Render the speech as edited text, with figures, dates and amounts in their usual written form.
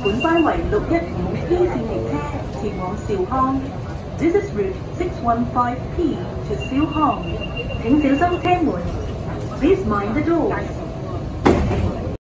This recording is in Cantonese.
本班為615 P 線列車前往兆康。This is route 615P to 兆康。請小心車門。Please mind the door.